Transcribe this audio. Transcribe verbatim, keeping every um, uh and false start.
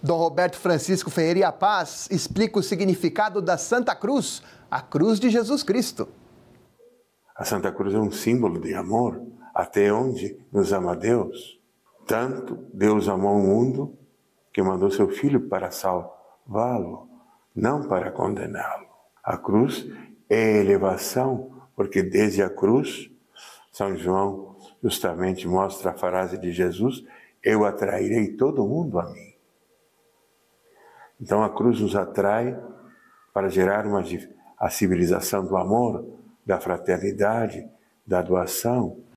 Dom Roberto Francisco Ferreira e a Paz explica o significado da Santa Cruz, a cruz de Jesus Cristo. A Santa Cruz é um símbolo de amor, até onde nos ama Deus. Tanto Deus amou o mundo que mandou seu Filho para salvá-lo, não para condená-lo. A cruz é elevação, porque desde a cruz, São João justamente mostra a frase de Jesus: eu atrairei todo mundo a mim. Então a cruz nos atrai para gerar uma, a civilização do amor, da fraternidade, da doação.